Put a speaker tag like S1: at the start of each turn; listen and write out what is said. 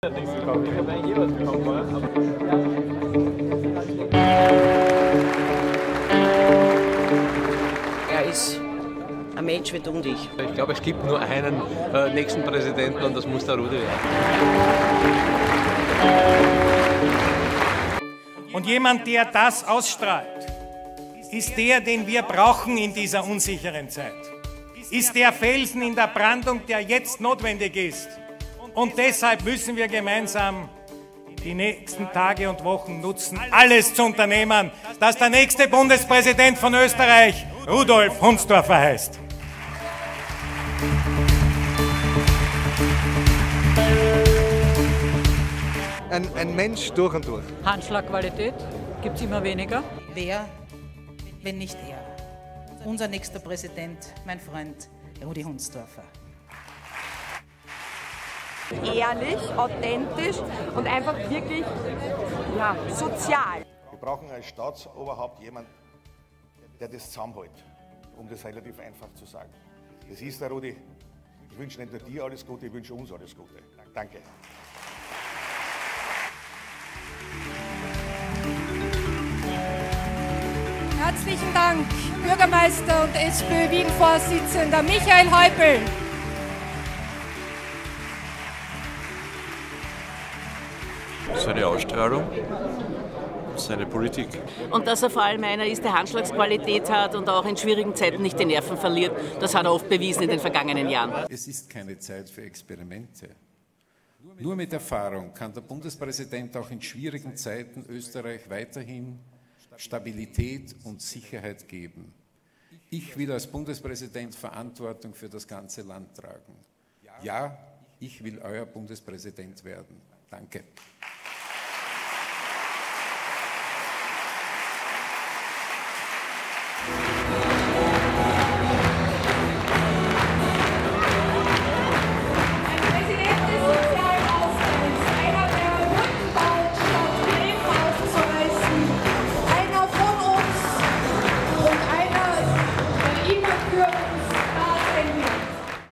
S1: Er ist ein Mensch wie du und ich.
S2: Ich glaube, es gibt nur einen nächsten Präsidenten und das muss der Rudi werden.
S3: Und jemand, der das ausstrahlt, ist der, den wir brauchen in dieser unsicheren Zeit. Ist der Felsen in der Brandung, der jetzt notwendig ist. Und deshalb müssen wir gemeinsam die nächsten Tage und Wochen nutzen, alles zu unternehmen, dass der nächste Bundespräsident von Österreich Rudolf Hundsdorfer heißt.
S4: Ein Mensch durch und durch.
S5: Handschlagqualität gibt es immer weniger.
S6: Wer, wenn nicht er? Unser nächster Präsident, mein Freund Rudi Hundsdorfer.
S7: Ehrlich, authentisch und einfach wirklich sozial.
S8: Wir brauchen als Staatsoberhaupt jemanden, der das zusammenhält, um das relativ einfach zu sagen. Das ist der Rudi. Ich wünsche nicht nur dir alles Gute, ich wünsche uns alles Gute. Danke.
S7: Herzlichen Dank, Bürgermeister und SPÖ-Wien-Vorsitzender Michael Häupl.
S9: Seine Ausstrahlung, seine Politik.
S1: Und dass er vor allem einer ist, der Handschlagsqualität hat und auch in schwierigen Zeiten nicht die Nerven verliert, das hat er oft bewiesen in den vergangenen Jahren.
S10: Es ist keine Zeit für Experimente. Nur mit Erfahrung kann der Bundespräsident auch in schwierigen Zeiten Österreich weiterhin Stabilität und Sicherheit geben. Ich will als Bundespräsident Verantwortung für das ganze Land tragen. Ja, ich will euer Bundespräsident werden. Danke.